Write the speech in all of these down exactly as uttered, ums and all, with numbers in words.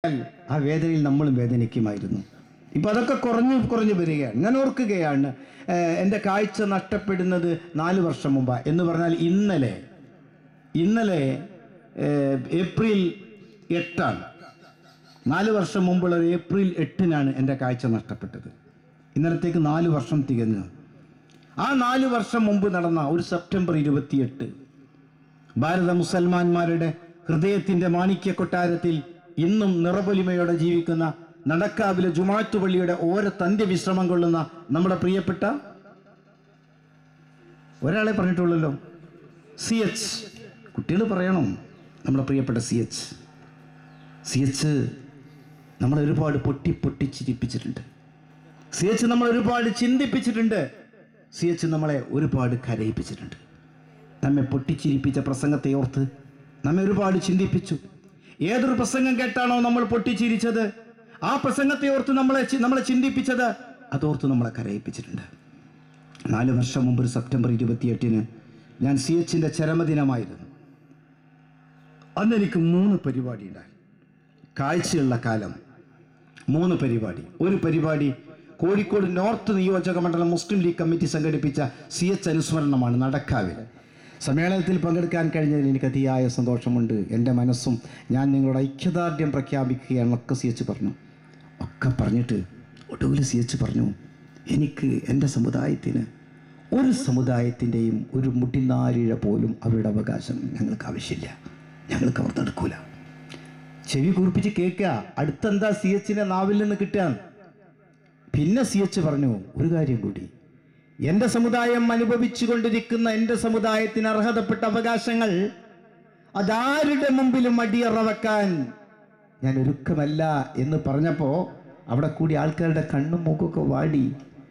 ആ വേദനയിൽ നമ്മളും വേദനിക്കുമായിരുന്നു. ഇപ്പം അതൊക്കെ കുറഞ്ഞു കുറഞ്ഞു വരികയാണ്. ഞാൻ ഓർക്കുകയാണ്, എൻ്റെ കാഴ്ച നഷ്ടപ്പെടുന്നത് നാല് വർഷം മുമ്പ് എന്ന് പറഞ്ഞാൽ ഇന്നലെ ഇന്നലെ ഏപ്രിൽ എട്ടാണ്. നാല് വർഷം മുമ്പുള്ള ഏപ്രിൽ എട്ടിനാണ് എൻ്റെ കാഴ്ച നഷ്ടപ്പെട്ടത്. ഇന്നലത്തേക്ക് നാല് വർഷം തികഞ്ഞു. ആ നാല് വർഷം മുമ്പ് നടന്ന ഒരു സെപ്റ്റംബർ ഇരുപത്തിയെട്ട് ഭാരത മുസൽമാന്മാരുടെ ഹൃദയത്തിൻ്റെ മാണിക്യ കൊട്ടാരത്തിൽ ഇന്നും നിറപൊലിമയോടെ ജീവിക്കുന്ന നടക്കാവിലെ ജുമാഅത്ത് പള്ളിയുടെ ഓരത്ത് അന്ത്യവിശ്രമം കൊള്ളുന്ന നമ്മുടെ പ്രിയപ്പെട്ട ഒരാളെ പറഞ്ഞിട്ടുള്ളല്ലോ, സി എച്ച്. കുട്ടികൾ പറയണം, നമ്മുടെ പ്രിയപ്പെട്ട സി എച്ച്. സി എച്ച് നമ്മളെ ഒരുപാട് പൊട്ടി പൊട്ടി ചിരിപ്പിച്ചിട്ടുണ്ട്. സി എച്ച് നമ്മളെ ഒരുപാട് ചിന്തിപ്പിച്ചിട്ടുണ്ട്. സി എച്ച് നമ്മളെ ഒരുപാട് കരയിപ്പിച്ചിട്ടുണ്ട്. നമ്മെ പൊട്ടിച്ചിരിപ്പിച്ച പ്രസംഗത്തെ ഓർത്ത് നമ്മെ ഒരുപാട് ചിന്തിപ്പിച്ചു. ഏതൊരു പ്രസംഗം കേട്ടാണോ നമ്മൾ പൊട്ടിച്ചിരിച്ചത്, ആ പ്രസംഗത്തെ ഓർത്ത് നമ്മളെ നമ്മളെ ചിന്തിപ്പിച്ചത്, അതോർത്ത് നമ്മളെ കരയിപ്പിച്ചിട്ടുണ്ട്. നാല് വർഷം മുമ്പ് ഒരു സെപ്റ്റംബർ ഇരുപത്തിയെട്ടിന് ഞാൻ സി എച്ചിൻ്റെ ചരമദിനമായിരുന്നു. അന്ന് എനിക്ക് മൂന്ന് പരിപാടി ഉണ്ടായി. കാഴ്ചയുള്ള കാലം മൂന്ന് പരിപാടി. ഒരു പരിപാടി കോഴിക്കോട് നോർത്ത് നിയോജക മണ്ഡലം മുസ്ലിം ലീഗ് കമ്മിറ്റി സംഘടിപ്പിച്ച സി എച്ച് അനുസ്മരണമാണ് നടക്കാവിൽ. സമ്മേളനത്തിൽ പങ്കെടുക്കാൻ കഴിഞ്ഞതിൽ എനിക്ക് അതിയായ സന്തോഷമുണ്ട്. എൻ്റെ മനസ്സും ഞാൻ നിങ്ങളുടെ ഐക്യദാർഢ്യം പ്രഖ്യാപിക്കുകയാണെന്നൊക്കെ സി എച്ച് പറഞ്ഞു. ഒക്കെ പറഞ്ഞിട്ട് ഒടുവിൽ സി എച്ച് പറഞ്ഞു, എനിക്ക് എൻ്റെ സമുദായത്തിന് ഒരു സമുദായത്തിൻ്റെയും ഒരു മുടിനാരിഴ പോലും അവരുടെ അവകാശം ഞങ്ങൾക്ക് ആവശ്യമില്ല, ഞങ്ങൾ കവർന്നെടുക്കൂല. ചെവി കുറിപ്പിച്ച് കേൾക്കുക, അടുത്തെന്താ സി എച്ചിൻ്റെ നാവിൽ നിന്ന് കിട്ടുക. പിന്നെ സി എച്ച് പറഞ്ഞു ഒരു കാര്യം കൂടി, എൻ്റെ സമുദായം അനുഭവിച്ചു കൊണ്ടിരിക്കുന്ന എൻ്റെ സമുദായത്തിന് അർഹതപ്പെട്ട അവകാശങ്ങൾ അതാരുടെ മുമ്പിലും അടിയറ വെക്കാൻ ഞാൻ ഒരുക്കമല്ല എന്ന് പറഞ്ഞപ്പോൾ അവിടെ കൂടി ആൾക്കാരുടെ കണ്ണും മൂക്കൊക്കെ വാടി,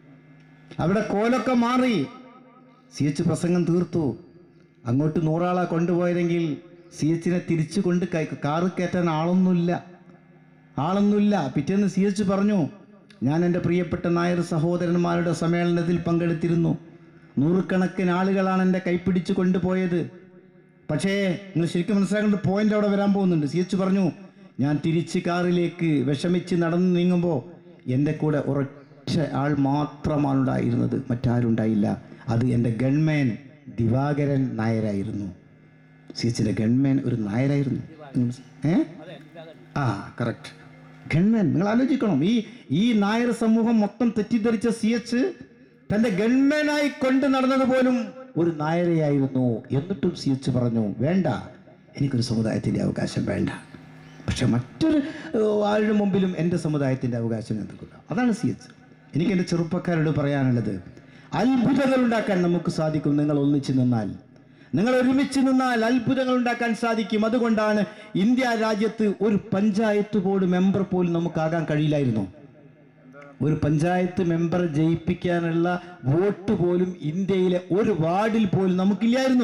അവിടെ കോലൊക്കെ മാറി. സി എച്ച് പ്രസംഗം തീർത്തു. അങ്ങോട്ട് നൂറാളെ കൊണ്ടുപോയതെങ്കിൽ സി എച്ചിനെ തിരിച്ചു കൊണ്ട് കാറ് കയറ്റാൻ ആളൊന്നുമില്ല ആളൊന്നുമില്ല പിറ്റേന്ന് സി എച്ച് പറഞ്ഞു, ഞാൻ എൻ്റെ പ്രിയപ്പെട്ട നായർ സഹോദരന്മാരുടെ സമ്മേളനത്തിൽ പങ്കെടുത്തിരുന്നു. നൂറുകണക്കിന് ആളുകളാണ് എൻ്റെ കൈപ്പിടിച്ച് കൊണ്ടുപോയത്. പക്ഷേ നിങ്ങൾ ശരിക്കും മനസ്സിലാക്കേണ്ട പോയിന്റ് അവിടെ വരാൻ പോകുന്നുണ്ട്. സി എച്ച് പറഞ്ഞു, ഞാൻ തിരിച്ച് കാറിലേക്ക് വിഷമിച്ച് നടന്നു നീങ്ങുമ്പോൾ എൻ്റെ കൂടെ ഒരൊറ്റ ആൾ മാത്രമാണ് ഉണ്ടായിരുന്നത്, മറ്റാരുണ്ടായില്ല. അത് എൻ്റെ ഗൺമാൻ ദിവാകരൻ നായരായിരുന്നു. സി എച്ചിൻ്റെ ഗൺമാൻ ഒരു നായരായിരുന്നു. ഏ ആ കറക്റ്റ്, ഗൺമാൻ. നിങ്ങൾ ആലോചിക്കണം, ഈ ഈ നായർ സമൂഹം മൊത്തം തെറ്റിദ്ധരിച്ച സി എച്ച് തൻ്റെ ഗൺമാനായി കൊണ്ട് നടന്നത് പോലും ഒരു നായരെയായിരുന്നു. എന്നിട്ടും സി എച്ച് പറഞ്ഞു, വേണ്ട, എനിക്കൊരു സമുദായത്തിൻ്റെ അവകാശം വേണ്ട, പക്ഷെ മറ്റൊരു ആരുടെ മുമ്പിലും എൻ്റെ സമുദായത്തിൻ്റെ അവകാശം എന്തൊക്കെ. അതാണ് സി എച്ച്. എനിക്ക് എൻ്റെ ചെറുപ്പക്കാരോട് പറയാനുള്ളത്, അത്ഭുതങ്ങൾ ഉണ്ടാക്കാൻ നമുക്ക് സാധിക്കും. നിങ്ങൾ ഒന്നിച്ച് നിന്നാൽ, നിങ്ങൾ ഒരുമിച്ച് നിന്നാൽ അത്ഭുതങ്ങൾ ഉണ്ടാക്കാൻ സാധിക്കും. അതുകൊണ്ടാണ് ഇന്ത്യ രാജ്യത്ത് ഒരു പഞ്ചായത്ത് ബോർഡ് മെമ്പർ പോലും നമുക്കാകാൻ കഴിയില്ലായിരുന്നു. ഒരു പഞ്ചായത്ത് മെമ്പർ ജയിപ്പിക്കാനുള്ള വോട്ട് പോലും ഇന്ത്യയിലെ ഒരു വാർഡിൽ പോലും നമുക്കില്ലായിരുന്നു.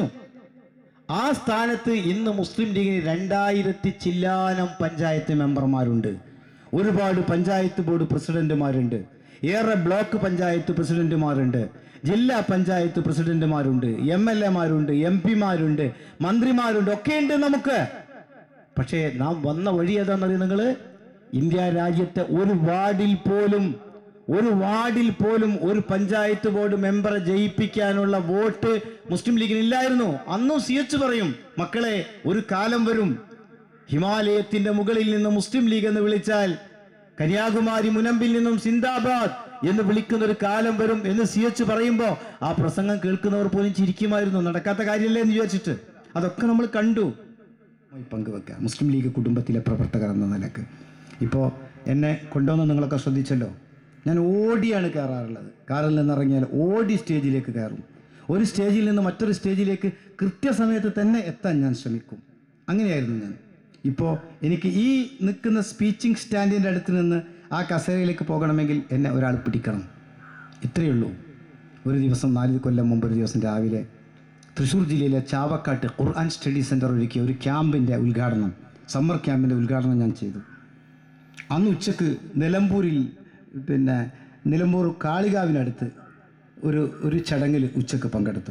ആ സ്ഥാനത്ത് ഇന്ന് മുസ്ലിം ലീഗിന് രണ്ടായിരത്തി ചില്ലാനം പഞ്ചായത്ത് മെമ്പർമാരുണ്ട്. ഒരുപാട് പഞ്ചായത്ത് ബോർഡ് പ്രസിഡന്റുമാരുണ്ട്, ഏറെ ബ്ലോക്ക് പഞ്ചായത്ത് പ്രസിഡന്റുമാരുണ്ട്, ജില്ലാ പഞ്ചായത്ത് പ്രസിഡന്റുമാരുണ്ട്, എം എൽ എമാരുണ്ട്, എം പിമാരുണ്ട്, മന്ത്രിമാരുണ്ട്, ഒക്കെയുണ്ട് നമുക്ക്. പക്ഷേ നാം വന്ന വഴി ഏതാണെന്നറിയാം നിങ്ങൾ? ഇന്ത്യ രാജ്യത്തെ ഒരു വാർഡിൽ പോലും ഒരു വാർഡിൽ പോലും ഒരു പഞ്ചായത്ത് ബോർഡ് മെമ്പറെ ജയിപ്പിക്കാനുള്ള വോട്ട് മുസ്ലിം ലീഗിന് ഇല്ലായിരുന്നു. അന്നും സി എച്ച് പറയും, മക്കളെ, ഒരു കാലം വരും, ഹിമാലയത്തിന്റെ മുകളിൽ നിന്ന് മുസ്ലിം ലീഗ് എന്ന് വിളിച്ചാൽ കന്യാകുമാരി മുനമ്പിൽ നിന്നും സിന്ദാബാദ് എന്ന് വിളിക്കുന്ന ഒരു കാലം വരും എന്ന് സി എച്ച് പറയുമ്പോൾ ആ പ്രസംഗം കേൾക്കുന്നവർ പോലും ചിരിക്കുമായിരുന്നു. നടക്കാത്ത കാര്യമല്ലേ എന്ന് വിചാരിച്ചിട്ട്. അതൊക്കെ നമ്മൾ കണ്ടു. പങ്കുവെക്കുക മുസ്ലിം ലീഗ് കുടുംബത്തിലെ പ്രവർത്തകർ എന്ന നിലക്ക്. ഇപ്പോൾ എന്നെ കൊണ്ടുവന്ന് നിങ്ങളൊക്കെ ശ്രദ്ധിച്ചല്ലോ, ഞാൻ ഓടിയാണ് കയറാറുള്ളത്. കാറിൽ നിന്നിറങ്ങിയാൽ ഓടി സ്റ്റേജിലേക്ക് കയറും. ഒരു സ്റ്റേജിൽ നിന്ന് മറ്റൊരു സ്റ്റേജിലേക്ക് കൃത്യസമയത്ത് തന്നെ എത്താൻ ഞാൻ ശ്രമിക്കും. അങ്ങനെയായിരുന്നു ഞാൻ. ഇപ്പോൾ എനിക്ക് ഈ നിൽക്കുന്ന സ്പീച്ചിങ് സ്റ്റാൻഡിൻ്റെ അടുത്ത് നിന്ന് ആ കസേരയിലേക്ക് പോകണമെങ്കിൽ എന്നെ ഒരാൾ പിടിക്കണം. ഇത്രയേ ഉള്ളൂ. ഒരു ദിവസം നാല് കൊല്ലം മുമ്പ് ഒരു ദിവസം രാവിലെ തൃശ്ശൂർ ജില്ലയിലെ ചാവക്കാട്ട് ഖുർആൻ സ്റ്റഡി സെൻറ്റർ ഒരുക്കിയ ഒരു ക്യാമ്പിൻ്റെ ഉദ്ഘാടനം, സമ്മർ ക്യാമ്പിൻ്റെ ഉദ്ഘാടനം ഞാൻ ചെയ്തു. അന്ന് ഉച്ചക്ക് നിലമ്പൂരിൽ, പിന്നെ നിലമ്പൂർ കാളികാവിനടുത്ത് ഒരു ഒരു ചടങ്ങിൽ ഉച്ചക്ക് പങ്കെടുത്തു.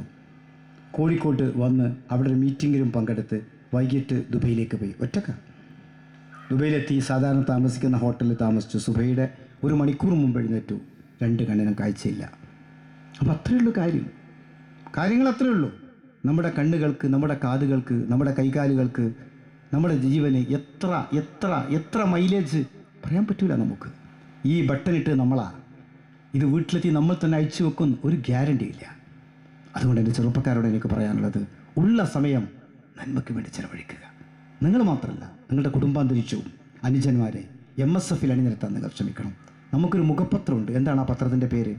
കോഴിക്കോട്ട് വന്ന് അവിടെ ഒരു മീറ്റിങ്ങിലും പങ്കെടുത്ത് വൈകിട്ട് ദുബൈയിലേക്ക് പോയി. ഒറ്റക്ക ദുബൈയിലെത്തി സാധാരണ താമസിക്കുന്ന ഹോട്ടലിൽ താമസിച്ചു. സുബൈയുടെ ഒരു മണിക്കൂർ മുമ്പ് എഴുന്നേറ്റു. രണ്ട് കണ്ണിനും കാഴ്ചയില്ല. അപ്പം അത്രയേ ഉള്ളൂ കാര്യം. കാര്യങ്ങൾ അത്രയേ ഉള്ളൂ. നമ്മുടെ കണ്ണുകൾക്ക്, നമ്മുടെ കാതുകൾക്ക്, നമ്മുടെ കൈകാലുകൾക്ക്, നമ്മുടെ ജീവന് എത്ര എത്ര എത്ര മൈലേജ് പറയാൻ പറ്റില്ല നമുക്ക്. ഈ ബട്ടണിട്ട് നമ്മളാ ഇത് വീട്ടിലെത്തി നമ്മൾ തന്നെ അയച്ചു വെക്കും, ഒരു ഗ്യാരണ്ടി ഇല്ല. അതുകൊണ്ട് എൻ്റെ ചെറുപ്പക്കാരോട് എനിക്ക് പറയാനുള്ളത്, ഉള്ള സമയം നന്മയ്ക്ക് വേണ്ടി ചിലവഴിക്കുക. നിങ്ങൾ മാത്രമല്ല, നിങ്ങളുടെ കുടുംബാന്തരീക്ഷവും അനുജന്മാരെ എം എസ് എഫിൽ അണിനിരത്താൻ നിങ്ങൾ ശ്രമിക്കണം. നമുക്കൊരു മുഖപത്രമുണ്ട്. എന്താണ് ആ പത്രത്തിൻ്റെ പേര്?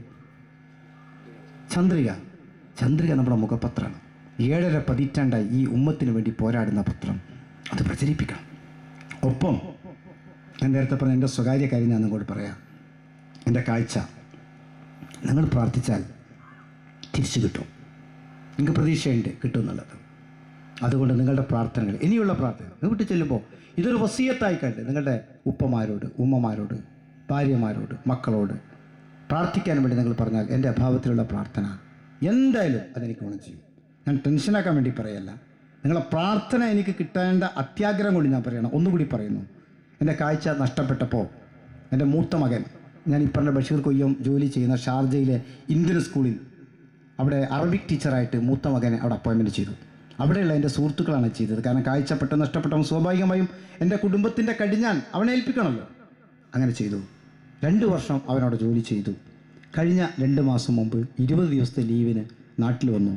ചന്ദ്രിക. ചന്ദ്രിക നമ്മുടെ മുഖപത്രമാണ്. ഏഴര പതിറ്റാണ്ടായി ഈ ഉമ്മത്തിന് വേണ്ടി പോരാടുന്ന പത്രം. അത് പ്രചരിപ്പിക്കണം. ഒപ്പം ഞാൻ നേരത്തെ പറഞ്ഞ എൻ്റെ സ്വകാര്യ കാര്യം ഞാൻ നിങ്ങളോട് പറയാം. എൻ്റെ കാഴ്ച നിങ്ങൾ പ്രാർത്ഥിച്ചാൽ തിരിച്ചു കിട്ടും. നിങ്ങൾക്ക് പ്രതീക്ഷയുണ്ട് കിട്ടും എന്നുള്ളത്. അതുകൊണ്ട് നിങ്ങളുടെ പ്രാർത്ഥനകൾ, ഇനിയുള്ള പ്രാർത്ഥന വീട്ടിൽ ചെല്ലുമ്പോൾ ഇതൊരു വസിയത്തായി കണ്ട് നിങ്ങളുടെ ഉപ്പമാരോട്, ഉമ്മമാരോട്, ഭാര്യമാരോട്, മക്കളോട് പ്രാർത്ഥിക്കാൻ വേണ്ടി നിങ്ങൾ പറഞ്ഞാൽ എൻ്റെ അഭാവത്തിലുള്ള പ്രാർത്ഥന എന്തായാലും അതെനിക്ക് ഗുണം ചെയ്യും. ഞാൻ ടെൻഷനാക്കാൻ വേണ്ടി പറയല്ല. നിങ്ങളെ പ്രാർത്ഥന എനിക്ക് കിട്ടേണ്ട അത്യാഗ്രഹം കൊണ്ട് ഞാൻ പറയണം. ഒന്നുകൂടി പറയുന്നു, എൻ്റെ കാഴ്ച നഷ്ടപ്പെട്ടപ്പോൾ എൻ്റെ മൂത്ത മകൻ, ഞാൻ ഈ പറഞ്ഞ ബഷീർ കൊയ്യം ജോലി ചെയ്യുന്ന ഷാർജയിലെ ഇന്ത്യൻ സ്കൂളിൽ അവിടെ അറബിക് ടീച്ചറായിട്ട് മൂത്ത മകനെ അവിടെ അപ്പോയിൻമെൻറ്റ് ചെയ്തു. അവിടെയുള്ള എൻ്റെ സുഹൃത്തുക്കളാണ് ചെയ്തത്. കാരണം കാഴ്ച പെട്ടെന്ന് നഷ്ടപ്പെട്ടവൻ സ്വാഭാവികമായും എൻ്റെ കുടുംബത്തിൻ്റെ കടിഞ്ഞാൻ അവനെ ഏൽപ്പിക്കണമല്ലോ. അങ്ങനെ ചെയ്തു. രണ്ട് വർഷം അവനവിടെ ജോലി ചെയ്തു. കഴിഞ്ഞ രണ്ട് മാസം മുമ്പ് ഇരുപത് ദിവസത്തെ ലീവിന് നാട്ടിൽ വന്നു.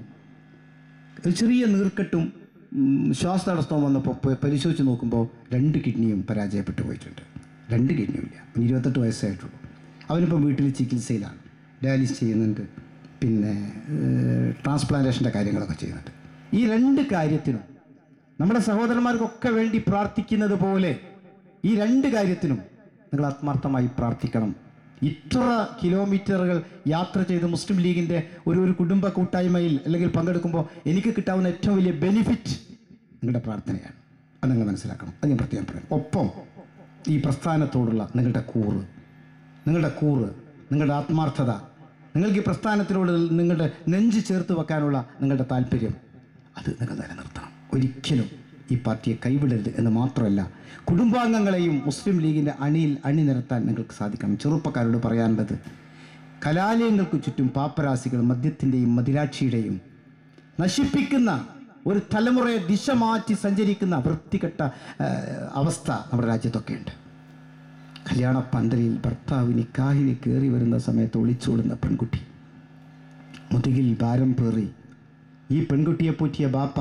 ഒരു ചെറിയ നീർക്കെട്ടും ശ്വാസതടസ്സവും വന്നപ്പോൾ പരിശോധിച്ച് നോക്കുമ്പോൾ രണ്ട് കിഡ്നിയും പരാജയപ്പെട്ടു പോയിട്ടുണ്ട്. രണ്ട് കിഡ്നിയും ഇല്ല. ഇരുപത്തെട്ട് വയസ്സായിട്ടുള്ളൂ. അവനിപ്പം വീട്ടിൽ ചികിത്സയിലാണ്. ഡയാലിസിസ് ചെയ്യുന്നുണ്ട്, പിന്നെ ട്രാൻസ്പ്ലാന്റേഷൻ്റെ കാര്യങ്ങളൊക്കെ ചെയ്യുന്നുണ്ട്. ഈ രണ്ട് കാര്യത്തിനും നമ്മുടെ സഹോദരന്മാർക്കൊക്കെ വേണ്ടി പ്രാർത്ഥിക്കുന്നത് പോലെ ഈ രണ്ട് കാര്യത്തിനും നിങ്ങൾ ആത്മാർത്ഥമായി പ്രാർത്ഥിക്കണം. ഇത്ര കിലോമീറ്ററുകൾ യാത്ര ചെയ്ത് മുസ്ലിം ലീഗിൻ്റെ ഒരു ഒരു കുടുംബ കൂട്ടായ്മയിൽ അല്ലെങ്കിൽ പങ്കെടുക്കുമ്പോൾ എനിക്ക് കിട്ടാവുന്ന ഏറ്റവും വലിയ ബെനിഫിറ്റ് നിങ്ങളുടെ പ്രാർത്ഥനയാണ്. അത് നിങ്ങൾ മനസ്സിലാക്കണം. അത് ഞാൻ പ്രത്യേകം പറയാം. ഒപ്പം ഈ പ്രസ്ഥാനത്തോടുള്ള നിങ്ങളുടെ കൂറ്, നിങ്ങളുടെ കൂറ്, നിങ്ങളുടെ ആത്മാർത്ഥത, നിങ്ങൾക്ക് ഈ പ്രസ്ഥാനത്തിനോട് നിങ്ങളുടെ നെഞ്ച് ചേർത്ത് വെക്കാനുള്ള നിങ്ങളുടെ താല്പര്യം, അത് നിങ്ങൾ നിലനിർത്തണം. ഒരിക്കലും ഈ പാർട്ടിയെ കൈവിടരുത് എന്ന് മാത്രമല്ല, കുടുംബാംഗങ്ങളെയും മുസ്ലിം ലീഗിൻ്റെ അണിയിൽ അണിനിരത്താൻ നിങ്ങൾക്ക് സാധിക്കണം. ചെറുപ്പക്കാരോട് പറയാനുള്ളത്, കലാലയങ്ങൾക്ക് ചുറ്റും പാപ്പരാസികൾ മദ്യത്തിൻ്റെയും മദിരാക്ഷിയുടെയും നശിപ്പിക്കുന്ന ഒരു തലമുറയെ ദിശ മാറ്റി സഞ്ചരിക്കുന്ന വൃത്തികെട്ട അവസ്ഥ നമ്മുടെ രാജ്യത്തൊക്കെ ഉണ്ട്. കല്യാണ പന്തലിൽ ഭർത്താവ് നിക്കാഹിന് കയറി വരുന്ന സമയത്ത് ഒളിച്ചോടുന്ന പെൺകുട്ടി, മുതുകിൽ ഭാരം പേറി ഈ പെൺകുട്ടിയെ പോറ്റിയ ബാപ്പ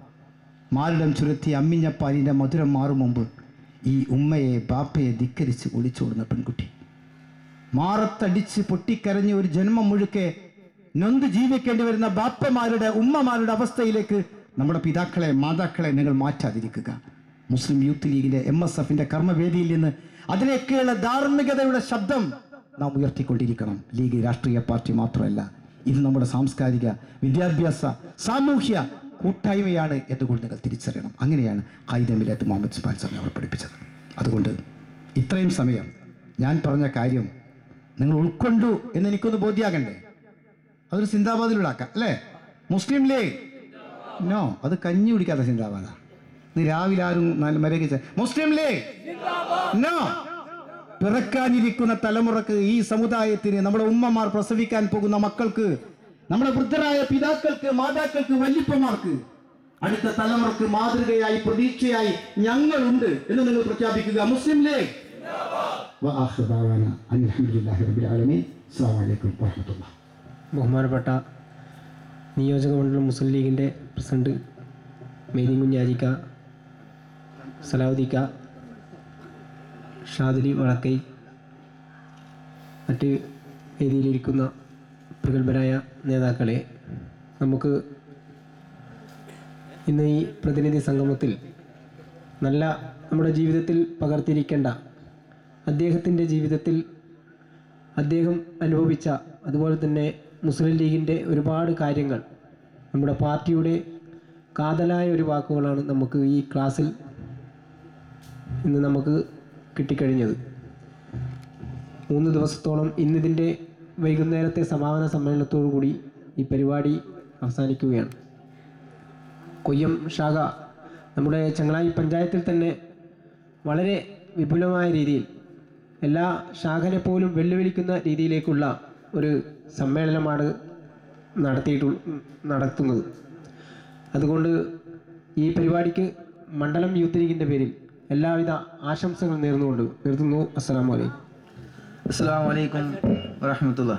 മാറിടം ചുരത്തി അമ്മിഞ്ഞ പാലിൻ്റെ മധുരം മാറും മുമ്പ് ഈ ഉമ്മയെ ബാപ്പയെ ധിക്കരിച്ച് ഒളിച്ചോടുന്ന പെൺകുട്ടി, മാറത്തടിച്ച് പൊട്ടിക്കരഞ്ഞ് ഒരു ജന്മം മുഴുക്കെ നൊന്ത് ജീവിക്കേണ്ടി വരുന്ന ബാപ്പമാരുടെ, ഉമ്മമാരുടെ അവസ്ഥയിലേക്ക് നമ്മുടെ പിതാക്കളെ, മാതാക്കളെ നിങ്ങൾ മാറ്റാതിരിക്കുക. മുസ്ലിം യൂത്ത് ലീഗിൻ്റെ, എം എസ് എഫിൻ്റെ കർമ്മവേദിയിൽ നിന്ന് അതിലേക്കുള്ള ധാർമ്മികതയുടെ ശബ്ദം നാം ഉയർത്തിക്കൊണ്ടിരിക്കണം. ലീഗ് രാഷ്ട്രീയ പാർട്ടി മാത്രമല്ല, ഇത് നമ്മുടെ സാംസ്കാരിക, വിദ്യാഭ്യാസ, സാമൂഹ്യ കൂട്ടായ്മയാണ് എന്നുകൂടി നിങ്ങൾ തിരിച്ചറിയണം. അങ്ങനെയാണ് ഖായിദ മില്ലത്ത് മുഹമ്മദ് ഇസ്മായിൽ സാഹിബ് അവർ പഠിപ്പിച്ചത്. അതുകൊണ്ട് ഇത്രയും സമയം ഞാൻ പറഞ്ഞ കാര്യം നിങ്ങൾ ഉൾക്കൊണ്ടു എന്ന് എനിക്കൊന്ന് ബോധ്യാകണ്ടേ? അതൊരു സിന്ദാബാദിലൂടാക്കാം അല്ലേ? മുസ്ലിം ലീഗ് നോ, അത് കഞ്ഞി കുടിക്കാത്ത സിന്ദാബാദാ. ഇന്ന് രാവിലെ ആരും മരകിച്ച മുസ്ലിം ലീഗ് നോ. പിറക്കാനിരിക്കുന്ന തലമുറക്ക്, ഈ സമുദായത്തിന്, നമ്മുടെ ഉമ്മമാർ പ്രസവിക്കാൻ പോകുന്ന മക്കൾക്ക്, നമ്മുടെ വൃദ്ധരായ പിതാക്കൾക്ക്, മാതാക്കൾക്ക്, വല്യപ്പമാർക്ക്, അടുത്ത തലമുറക്ക് മാതൃകയായി, പ്രതീക്ഷയായി ഞങ്ങളുണ്ട് എന്ന് നിങ്ങൾ പ്രഖ്യാപിക്കുക. Muslim league. ബഹുമാനപ്പെട്ട നിയോജക മണ്ഡലം മുസ്ലിം ലീഗിൻ്റെ പ്രസിഡന്റ് മെയ്തീൻ കുഞ്ഞാജിക്ക, സലാവുദ്ദീക്ക, ഷാദിലി വടക്കൈ, മറ്റ് വേദിയിലിരിക്കുന്ന പ്രഗത്ഭരായ നേതാക്കളെ, നമുക്ക് ഇന്ന് ഈ പ്രതിനിധി സംഗമത്തിൽ നല്ല നമ്മുടെ ജീവിതത്തിൽ പകർത്തിയിരിക്കേണ്ട, അദ്ദേഹത്തിൻ്റെ ജീവിതത്തിൽ അദ്ദേഹം അനുഭവിച്ച, അതുപോലെ തന്നെ മുസ്ലിം ലീഗിൻ്റെ ഒരുപാട് കാര്യങ്ങൾ, നമ്മുടെ പാർട്ടിയുടെ കാതലായ ഒരു വാക്കുകളാണ് നമുക്ക് ഈ ക്ലാസ്സിൽ ഇന്ന് നമുക്ക് കിട്ടിക്കഴിഞ്ഞത്. മൂന്ന് ദിവസത്തോളം ഇന്നിതിൻ്റെ വൈകുന്നേരത്തെ സമാപന സമ്മേളനത്തോടു കൂടി ഈ പരിപാടി അവസാനിക്കുകയാണ്. കൊയ്യം ശാഖ നമ്മുടെ ചങ്ങളായി പഞ്ചായത്തിൽ തന്നെ വളരെ വിപുലമായ രീതിയിൽ എല്ലാ ശാഖനെ പോലും വെല്ലുവിളിക്കുന്ന രീതിയിലേക്കുള്ള ഒരു സമ്മേളനമാണ് നടത്തിയിട്ടു നടത്തുന്നത്. അതുകൊണ്ട് ഈ പരിപാടിക്ക് മണ്ഡലം യൂത്ത് ലീഗിൻ്റെ പേരിൽ എല്ലാവിധ ആശംസകൾ നേർന്നുകൊണ്ട് നിർത്തുന്നു. അസ്സലാമു അലൈക്കും. അസ്സലാമു അലൈക്കും വറഹ്മത്തുള്ളാഹി.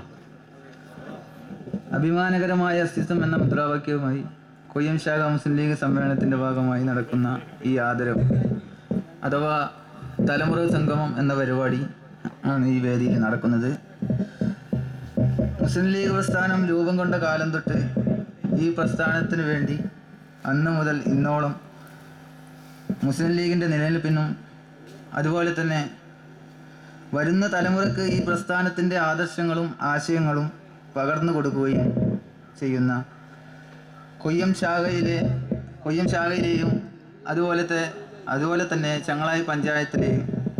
അഭിമാനകരമായ അസ്തിത്വം എന്ന മുദ്രാവാക്യവുമായി കൊയ്യം ശാഖ മുസ്ലിം ലീഗ് സമ്മേളനത്തിൻ്റെ ഭാഗമായി നടക്കുന്ന ഈ ആദരവ് അഥവാ തലമുറ സംഗമം എന്ന പരിപാടി ആണ് ഈ വേദിയിൽ നടക്കുന്നത്. മുസ്ലിം ലീഗ് പ്രസ്ഥാനം രൂപം കൊണ്ട കാലം തൊട്ട് ഈ പ്രസ്ഥാനത്തിന് വേണ്ടി അന്ന് മുതൽ ഇന്നോളം മുസ്ലിം ലീഗിൻ്റെ നിലനിൽപ്പിനും അതുപോലെ തന്നെ വരുന്ന തലമുറയ്ക്ക് ഈ പ്രസ്ഥാനത്തിൻ്റെ ആദർശങ്ങളും ആശയങ്ങളും പകർന്നു കൊടുക്കുകയും ചെയ്യുന്ന കൊയ്യം ശാഖയിലെ കൊയ്യം ശാഖയിലെയും അതുപോലത്തെ അതുപോലെ തന്നെ ചങ്ങളായി പഞ്ചായത്തിലെയും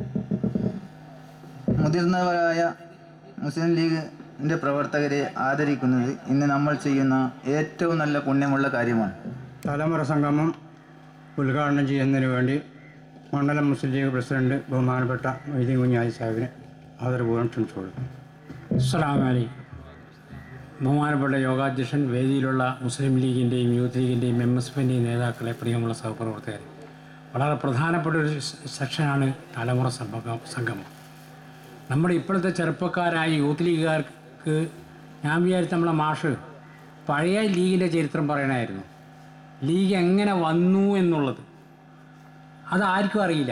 മുതിർന്നവരായ മുസ്ലിം ലീഗിൻ്റെ പ്രവർത്തകരെ ആദരിക്കുന്നത് ഇന്ന് നമ്മൾ ചെയ്യുന്ന ഏറ്റവും നല്ല പുണ്യമുള്ള കാര്യമാണ്. തലമുറ സംഗമം ഉദ്ഘാടനം ചെയ്യുന്നതിന് വേണ്ടി മണ്ഡലം മുസ്ലിം ലീഗ് പ്രസിഡന്റ് ബഹുമാനപ്പെട്ട മൊയ്തീൻ കുഞ്ഞാലി സാഹിബിനെ ആദരപൂർവ്വം ക്ഷണിച്ചു. അസ്സലാമു അലൈക്കും. ബഹുമാനപ്പെട്ട യോഗാധ്യക്ഷൻ, വേദിയിലുള്ള മുസ്ലിം ലീഗിൻ്റെയും യൂത്ത് ലീഗിൻ്റെയും എം എസ് എഫിൻ്റെയും നേതാക്കളെ, പ്രിയമുള്ള സഹപ്രവർത്തകർ, വളരെ പ്രധാനപ്പെട്ട ഒരു സെക്ഷനാണ് തലമുറ സംഗമം സംഗമം നമ്മുടെ ഇപ്പോഴത്തെ ചെറുപ്പക്കാരായ യൂത്ത് ലീഗുകാർക്ക് ഞാൻ വിചാരിച്ച നമ്മളെ മാഷ് പഴയ ലീഗിൻ്റെ ചരിത്രം പറയണമായിരുന്നു. ലീഗ് എങ്ങനെ വന്നു എന്നുള്ളത് അതാർക്കും അറിയില്ല.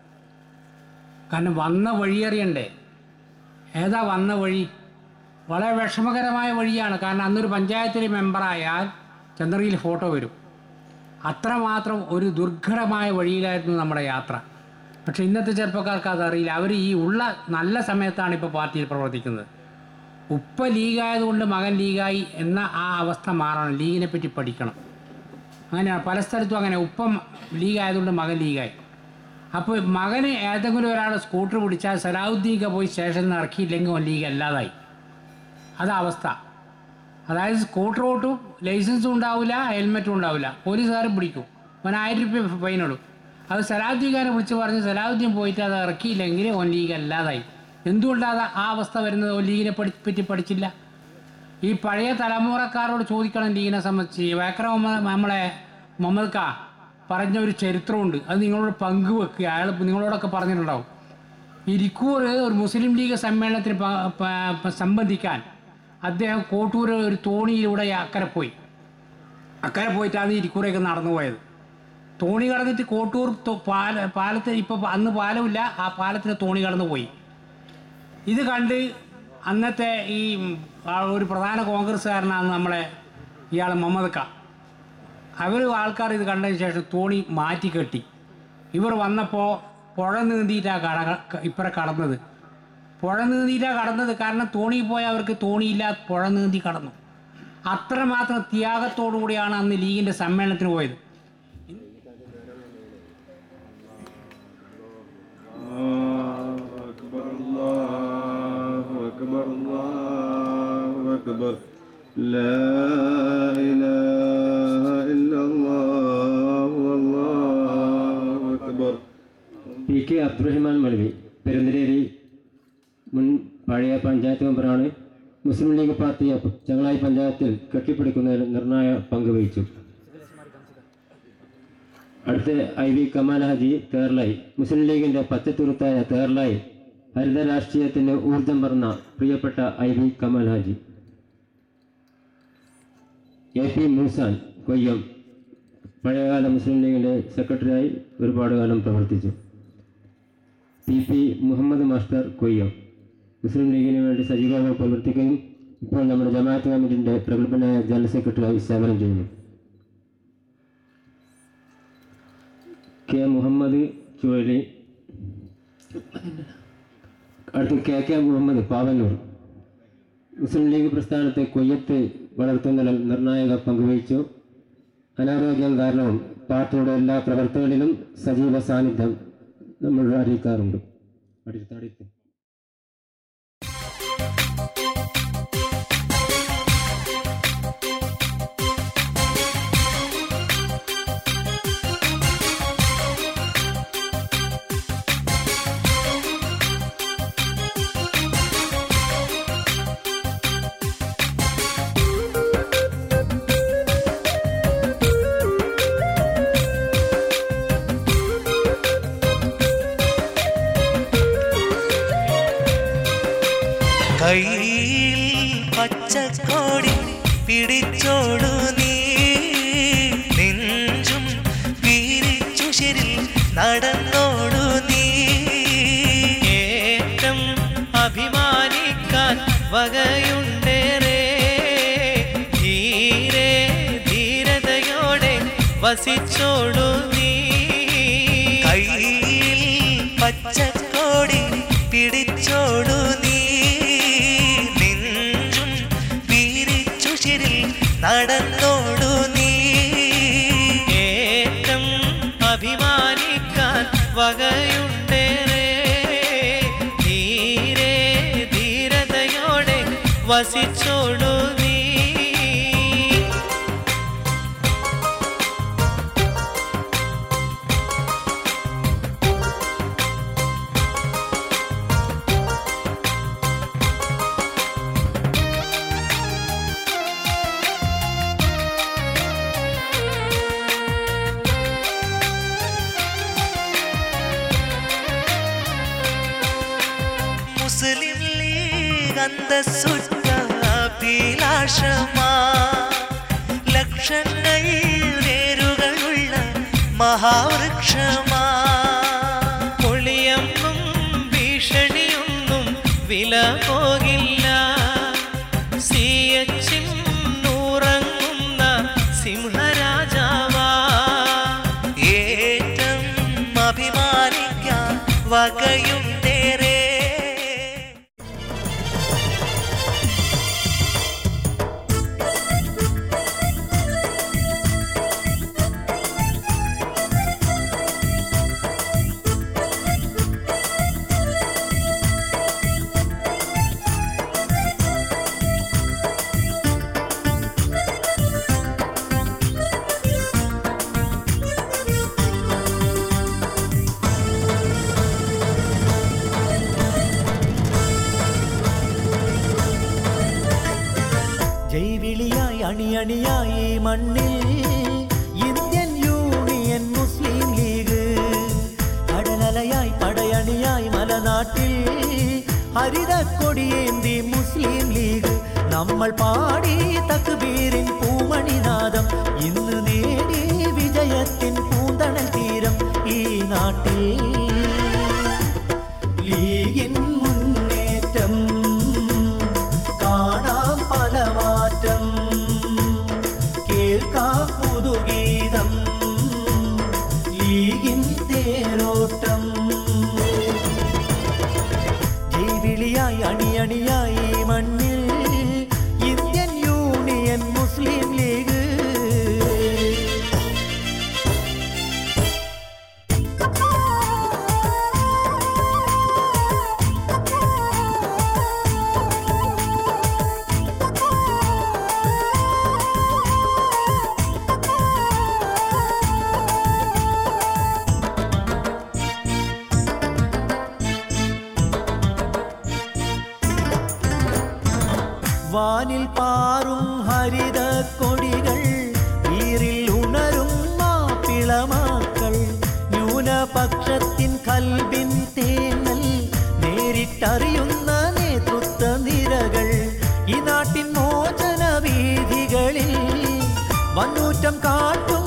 കാരണം വന്ന വഴി അറിയണ്ടേ. ഏതാ വന്ന വഴി? വളരെ വിഷമകരമായ വഴിയാണ്. കാരണം അന്നൊരു പഞ്ചായത്തിലെ മെമ്പറായാൽ ചന്ദ്രയിൽ ഫോട്ടോ വരും. അത്രമാത്രം ഒരു ദുർഘടമായ വഴിയിലായിരുന്നു നമ്മുടെ യാത്ര. പക്ഷേ ഇന്നത്തെ ചെറുപ്പക്കാർക്ക് അതറിയില്ല. അവർ ഈ ഉള്ള നല്ല സമയത്താണ് ഇപ്പോൾ പാർട്ടിയിൽ പ്രവർത്തിക്കുന്നത്. ഉപ്പ ലീഗായതുകൊണ്ട് മകൻ ലീഗായി എന്ന ആ അവസ്ഥ മാറണം. ലീഗിനെ പറ്റി പഠിക്കണം. അങ്ങനെയാണ് പല സ്ഥലത്തും അങ്ങനെ. ഉപ്പം ലീഗായതുകൊണ്ട് മകൻ ലീഗായി. അപ്പോൾ മകന് ഏതെങ്കിലും ഒരാൾ സ്കൂട്ടർ പിടിച്ചാൽ സലാഹുദ്ദീനൊക്കെ പോയി സ്റ്റേഷനിൽ നിന്ന് ഇറക്കിയില്ലെങ്കിൽ ലീഗ് അല്ലാതായി. അതാ അവസ്ഥ. അതായത് സ്കൂട്ടർ ഓട്ടും, ലൈസൻസും ഉണ്ടാവില്ല, ഹെൽമെറ്റും ഉണ്ടാവില്ല, പോലീസുകാരും പിടിക്കും, അവൻ ആയിരം രൂപ ഫൈനിടും. അത് സലാഹുദ്ദീനെ വിളിച്ച് പറഞ്ഞ് സലാഹുദ്ദീൻ പോയിട്ട് അത് ഇറക്കിയില്ലെങ്കിൽ ഓൻ ലീഗ് അല്ലാതായി. എന്തുകൊണ്ടാണ് ആ അവസ്ഥ വരുന്നത്? ഓൻ ലീഗിനെ പഠി പറ്റി പഠിച്ചില്ല. ഈ പഴയ തലമുറക്കാരോട് ചോദിക്കണം ലീഗിനെ സംബന്ധിച്ച്. വേക്കര നമ്മളെ മുഹമ്മദ് ഖാ പറഞ്ഞ ഒരു ചരിത്രമുണ്ട്, അത് നിങ്ങളോട് പങ്കുവെക്കുക. അയാൾ നിങ്ങളോടൊക്കെ പറഞ്ഞിട്ടുണ്ടാവും. ഇരിക്കൂർ ഒരു മുസ്ലിം ലീഗ് സമ്മേളനത്തിന് സംബന്ധിക്കാൻ അദ്ദേഹം കോട്ടൂർ ഒരു തോണിയിലൂടെ അക്കരെ പോയി. അക്കരെ പോയിട്ടാണ് ഇരിക്കൂറേക്ക് നടന്നു പോയത്. തോണി കടന്നിട്ട് കോട്ടൂർ പാല പാലത്തിൽ ഇപ്പോൾ അന്ന് പാലമില്ല, ആ പാലത്തിന് തോണി കടന്നു പോയി. ഇത് കണ്ട് അന്നത്തെ ഈ ഒരു പ്രധാന കോൺഗ്രസ്സുകാരനാണ് നമ്മളെ ഇയാൾ മുഹമ്മദ് ഖാ. അവർ ആൾക്കാർ ഇത് കണ്ടതിന് ശേഷം തോണി മാറ്റി കെട്ടി. ഇവർ വന്നപ്പോൾ പുഴ നീന്തിയിട്ടാണ് കട ഇപ്പറ കടന്നത്. പുഴ നീന്തിയിട്ടാണ് കടന്നത്. കാരണം തോണി പോയാൽ അവർക്ക് തോണിയില്ല, പുഴ നീന്തി കടന്നു. അത്രമാത്രം ത്യാഗത്തോടു കൂടിയാണ് അന്ന് ലീഗിൻ്റെ സമ്മേളനത്തിന് പോയത്. പി കെ അബ്ദുറഹ്മാൻ മൗലവി പെരുന്തലേരി മുൻ പഴയ പഞ്ചായത്ത് മെമ്പറാണ്. മുസ്ലിം ലീഗ് പാർട്ടി ചങ്ങളായി പഞ്ചായത്തിൽ കെട്ടിപ്പിടിക്കുന്നതിൽ നിർണായ പങ്ക് വഹിച്ചു. അടുത്ത I V Kamal Haji Therlai. Muslim ലീഗിൻ്റെ പച്ചത്തുരുത്തായ തേർലായി ഹരിത രാഷ്ട്രീയത്തിന് ഊർജം പറഞ്ഞ പ്രിയപ്പെട്ട I V Kamal Haji. A P Moosan Koyyam പഴയകാല മുസ്ലിം ലീഗിൻ്റെ സെക്രട്ടറിയായി ഒരുപാട് കാലം പ്രവർത്തിച്ചു. P P Muhammad master Koyyam Muslim ലീഗിന് വേണ്ടി സജീവമായി പ്രവർത്തിക്കുകയും ഇപ്പോൾ നമ്മുടെ ജമാഅത്ത് കമ്മിറ്റിൻ്റെ പ്രഗത്ഭനായ ജനറൽ സെക്രട്ടറിയായി സേവനം ചെയ്യുന്നു. കെ മുഹമ്മദ് ചുഴലി. അടുത്ത് K K Muhammad Pavannur Muslim league പ്രസ്ഥാനത്തെ കൊയ്യത്ത് വളർത്തുന്നതിൽ നിർണായക പങ്കുവഹിച്ചു. അനാരോഗ്യം കാരണവും പാർട്ടിയുടെ എല്ലാ പ്രവർത്തനങ്ങളിലും സജീവ സാന്നിധ്യം നമ്മൾ അറിയിക്കാറുണ്ട്. അടുത്തടുത്ത് കയ്യിൽ പച്ചക്കോടി പിടിച്ചോടു നീ, നെഞ്ചും വീരിച്ചു ശരി നടന്നോടു നീ. ഏറ്റം അഭിമാനിക്കാൻ വകയുണ്ടേറെ, ധീരെ ധീരതയോടെ വസിച്ചോടു നീ. കയ്യിൽ പച്ചക്കോടി പിടിച്ചോടു നീ, നെഞ്ചും വീരിച്ചു ശരി നടന്നോടു നീ. ഏറ്റം അഭിമാനിക്കാൻ വകയുണ്ടേറെ, ധീരെ ധീരതയോടെ വസിച്ചോടു നീ. മുസ്ലിം ലീഗ് അന്തസ്സുറ്റ അഭിലാഷമാ, ലക്ഷങ്ങൾ വേരുകളുള്ള മഹാവൃക്ഷമാ. പൊളിയൊന്നും ഭീഷണിയൊന്നും വില പോകില്ല, സി എച്ചിൻ നൂറങ്ങുന്ന സിംഹരാജാവാ. ഏറ്റം അഭിമാനിക്കാൻ വകയുണ്ടേറെ. ജൈവിളിയായി അണിയണിയായി മണ്ണിൽ ഇന്ത്യൻ യൂണിയൻ മുസ്ലിം ലീഗ്, കടലലയായി പടയണിയായി മലനാട്ടിൽ ഹരിതക്കൊടിയേന്തി മുസ്ലിം ലീഗ്. നമ്മൾ പാടി തക്ബീരിൻ പൂമണിനാദം, ഇന്ന് നേടി വിജയത്തിൻ പൂന്തണൽ തീരം ഈ നാട്ടിൽ. ലീഗിൻ മുന്നേറ്റം കാണാം പല മാറ്റം, കേൾക്കാം പുതുഗീതം ലീഗിൻ തേരോട്ടം. ജൈവിളിയായി അണിയണിയായി മണ്ണിൽ ഇന്ത്യൻ യൂണിയൻ മുസ്ലിം ലീഗ്. വാനിൽ പാറും ഹരിത കൊടികൾ, വീറിൽ ഉണരും മാപ്പിളമാക്കൾ, ന്യൂനപക്ഷത്തിൻ കൽബിൻ തേങ്ങൽ നേരിട്ടറിയുന്ന നേതൃത്വ നിരകൾ. ഈ നാട്ടിൻ മോചന വീഥികളിൽ വന്നൂറ്റം കാട്ടും